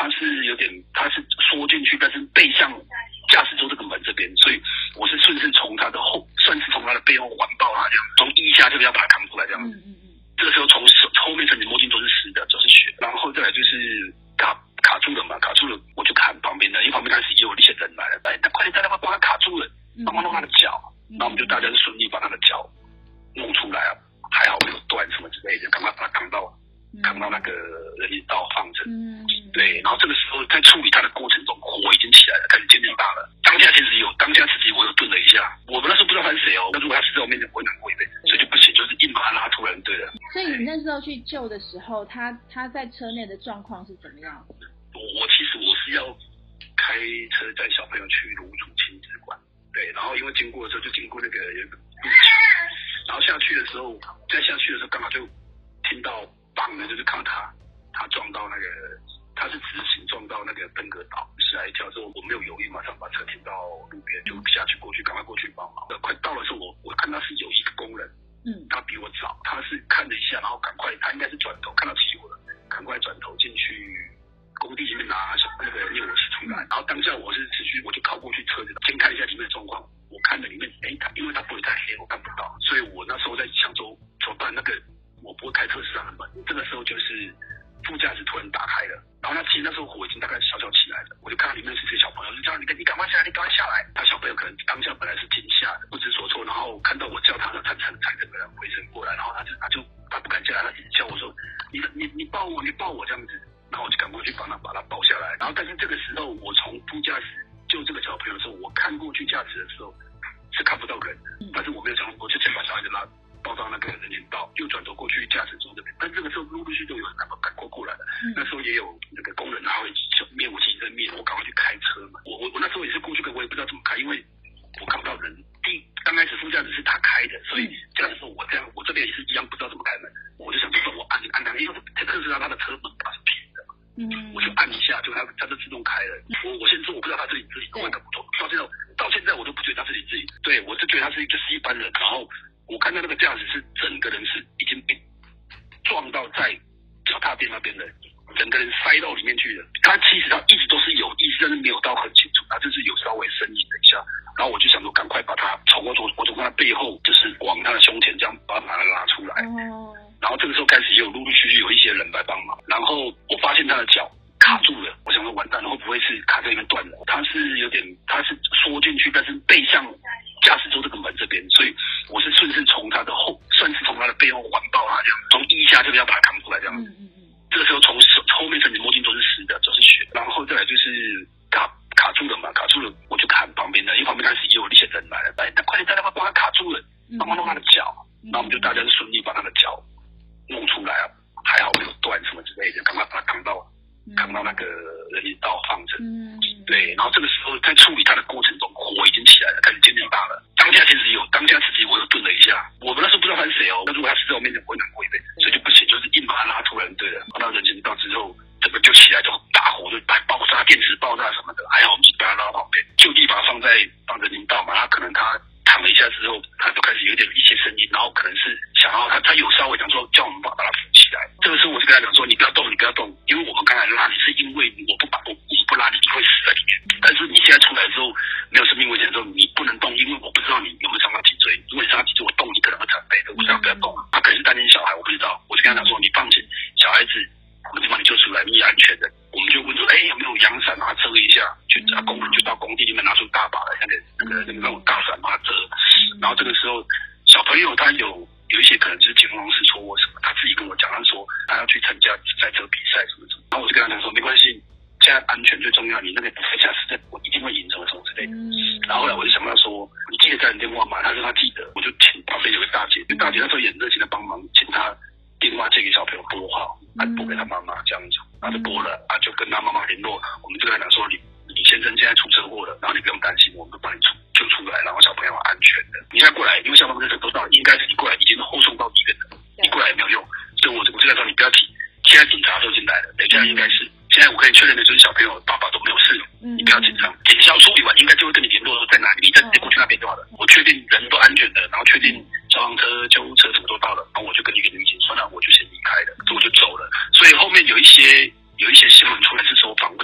它是缩进去，但是背向驾驶座这个门这边，所以我是顺势从它的算是从它的背后环抱它这样，从腋下这边要把它扛出来这样。这个时候从后面整个墨镜都是湿的，都是血，然后再来就是卡住了嘛，卡住了我就喊旁边的，因为旁边开始也有一些人来了，快点大家快帮他卡住了，帮忙弄他的脚，然后我们就大家就顺利把他的脚弄出来啊，还好没有断什么之类的，赶快把他扛到那个人行道放着。对，然后这个时候在处理他的过程中，火已经起来了，开始渐渐大了。当下其实我有顿了一下，我们那时候不知道他是谁哦，那如果他死在我面前，我会难过一辈子，所以就不行，就是硬把他拉出来，对了。 所以你那时候去救的时候，他在车内的状况是怎么样？ 其实我是要开车载小朋友去芦竹亲子馆，对，然后因为经过的时候就经过那个有一个路桥，然后下去的时候刚好就听到绑的，就是看到他撞到那个，他是直行撞到那个登革岛，吓一跳之后我没有犹豫，马上把车停到路边，就下去过去，赶快过去帮忙。快到的时候我看到是有一个工人，他比我早，他是看了一下，然后他应该是转头看到起火了，赶快转头进去工地里面拿那个灭火器出来，然后当下我就靠过去车子先看一下里面的状况，我看了里面，因为它玻璃太黑，我看不到，所以我那时候在想说怎么办？那个我不会开特斯拉的门，这个时候就是副驾驶突然打开了，然后其实那时候火已经大概小起来了，我就看到里面是个小朋友，就叫你赶快下来，你赶快下来。他小朋友可能当下本来是停下的，不知所措，然后看到我叫他，他整个人回神过来，然后他不敢下来，他一直叫我说你抱我这样子。然后我就赶快去把他抱下来，然后但是这个时候我从副驾驶救这个小朋友的时候，我看过去驾驶的时候是看不到人，但是我没有想过就先把小孩子抱到那个人行道，又转头过去驾驶座这边，但这个时候陆续都有人赶快过来了，那时候也有那个工人然后灭火器在灭，我赶快去开车嘛，我那时候也是过去，我也不知道怎么开，因为我看不到人。刚开始副驾驶是他开的，所以这样的时候我这边也是一样不知道怎么开门，我就想说我按它，因为特斯拉它的车门它是平的。我就按一下，就它就自动开了。我先说我不知道他自己关的不错，到现在我都不觉得他是自己，对，我是觉得他就是一般人。然后我看到那个驾驶是整个人是已经被撞到在脚踏垫那边的，整个人塞到里面去了。他其实一直都是有意识，但是没有到很清楚，他就是有稍微呻吟了一下。然后我就想说赶快把他我从他背后就是往他的胸前这样把他拉出来。然后这个时候开始也有陆续有一些人来帮忙，然后我发现他的脚卡住了，我想说完蛋了，会不会是卡在里面断了？他是缩进去，但是背向驾驶座这个门这边，所以我是顺势从他的算是从他的背后环抱他这样，从腋下这边要把他扛出来这样。这个时候从后面整个墨镜都是湿的，都是血，然后再来就是卡住了嘛，卡住了我就喊旁边的，因为旁边开始也有一些人来了，快点大家快帮他卡住了，帮忙弄他的脚，然后我们就大家顺利把他的脚弄出来啊，还好没有断什么之类的，赶快把它扛到那个人行道放着。对，然后这个时候在处理他的过程中，火已经起来了，开始渐渐大了。当下其实我有顿了一下，我们那时候不知道他是谁哦，那如果他死在我面前，我会难过一辈子，所以就不行，就是硬把他拉出来，对了，拉到人行道之后，整个就起来，就大火，就爆炸，电池爆炸什么的，还好我们就把他拉到旁边，就地把他放人行道嘛，他可能他躺了一下之后，他就开始有一些声音，然后可能是想要他有稍微讲说叫我们把他扶起来。这个时候我就跟他讲说你不要动，因为我们刚才拉你是因为我们不拉你，你会死在里面。但是你现在出来之后没有生命危险的时候，你不能动，因为我不知道你有没有伤到脊椎。如果你伤到脊椎，我动你可能会残废的，我想不要动。他可能是担心小孩，我不知道。我就跟他讲说你放心，小孩子我们就把你救出来，你也安全的。我们就问说有没有阳伞把它遮一下，工人就到工地里面拿出大把的那种大伞把它遮。然后这个时候小朋友他有一些可能就是惊慌失措或什么，他自己跟我讲，他说他要去参加赛车比赛什么什么，然后我就跟他讲说没关系，现在安全最重要，你那个比赛下次我一定会赢什么什么之类的。然后后来我就想到说你记得家人电话吗？他说他记得，我就请旁边有个大姐那时候也很热情的帮忙，请他电话借给小朋友拨好，拨给他妈妈这样子，他就拨了，就跟他妈妈联络，我们就跟他讲说李先生现在出车祸了，然后你不用担心，我们帮你救出来，然后小朋友安全的。你现在过来，因为消防车都到，应该是你过来已经后送到医院了，你过来也没有用，所以我就跟他说你不要急，现在警察都进来了，等一下应该是现在我可以确认的就是小朋友爸爸都没有事，你不要紧张，警消处理完应该就会跟你联络说在哪里，你再直接过去那边就好了。我确定人都安全的，然后确定消防车、救护车什么都到了，然后我就跟一个女警说，那我就先离开了，我就走了。所以后面有一些新闻出来是说访问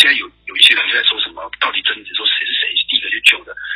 现在有一些人就在说什么，到底争执说谁是谁第一个去救的，